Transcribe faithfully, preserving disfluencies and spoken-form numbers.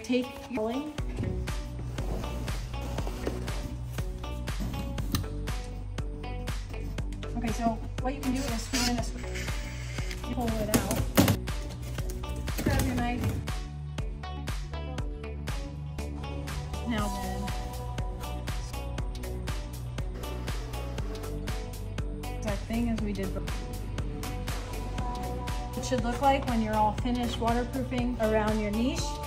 take your rolling. Okay, so what you can do is squeeze in a squeeze. You pull it out. Grab your knife. Now then. Exact thing as we did before. It should look like when you're all finished waterproofing around your niche.